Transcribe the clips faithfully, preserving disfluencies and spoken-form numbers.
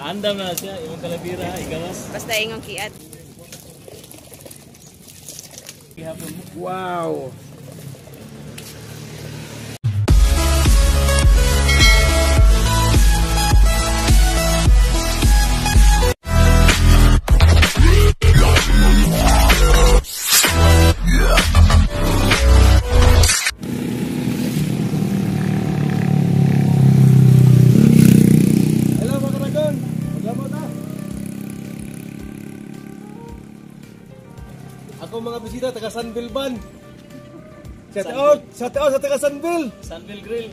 Andam na siya, yung kalabira, igawas. Basta ingong kiat. Wow. Ako mga bisita taga Sunville Ban. Shout out, shout out sa taga Sunville. Sunville Grill.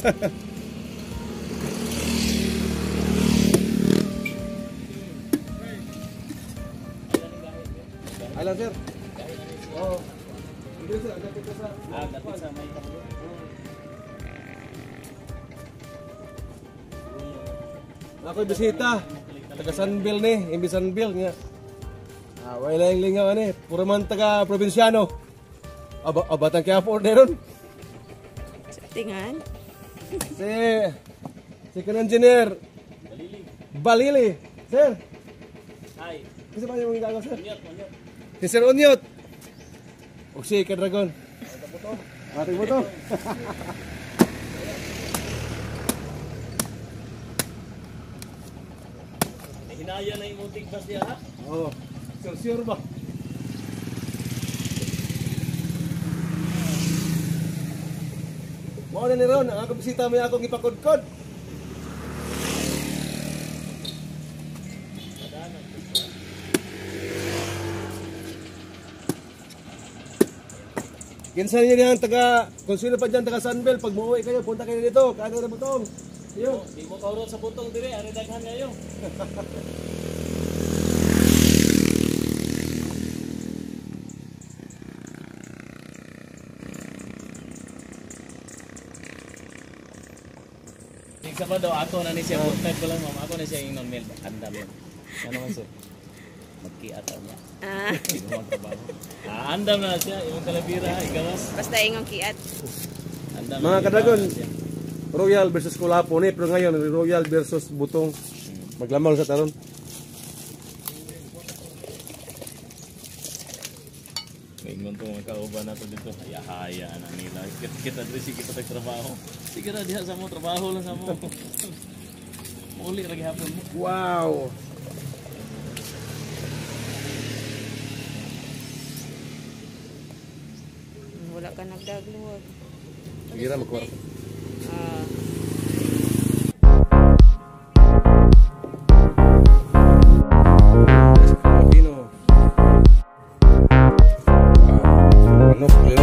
Alam sir. Oh. Dito sir, ada kita sa. Ah, dapat sa may. Ako bisita taga Sunville ni, imbi Sunville nga. Ah, wala yung lingaw ani, puro man taga probinsyano. Aba abatan kaya po deron. Tingan. Si si kan engineer Balili. Sir. Hi. Kasi pa yung gagawa sir. Unyot, unyot. Si Sir Unyot. O si Ka-Dragon. Ating mo to. Hinaya na yung munting bas niya ha? Oo. Sure, sure ba? Mao na ni Ron, ang akong bisita mo yung akong ipakudkod. Kinsa niyo diyan taga, kung sino pa diyan taga Sunbelt, pag muuwi kayo, punta kayo dito, kaano na butong. Yo, Di mo kaurot sa butong dire, ari daghan kayo. Sa pa daw ako na ni siya, type ko lang ma'am, ako na siya yung non-mail, andam yun. Ano man sir? Magkiataw niya. Ah. Hindi mo magtrabaho. Ah, andam na siya, yung kalabira, igawas. Basta ingong kiat. Andam mga na Ka-Dragon, siya. Royal versus Kulapo ni, pero ngayon Royal versus Butong. Maglamang sa taron. Ngayon itong mga kauban nato dito, haya-haya na nila. Kita, kita dito, sige kita tagtrabaho. Sige na, diha sa mo, trabaho lang sa mo. Muli, lagi hapon mo. Wow. Wala ka nagdagluwag. Sige na, magkuha. Ah. Filipino. Wow. Ano,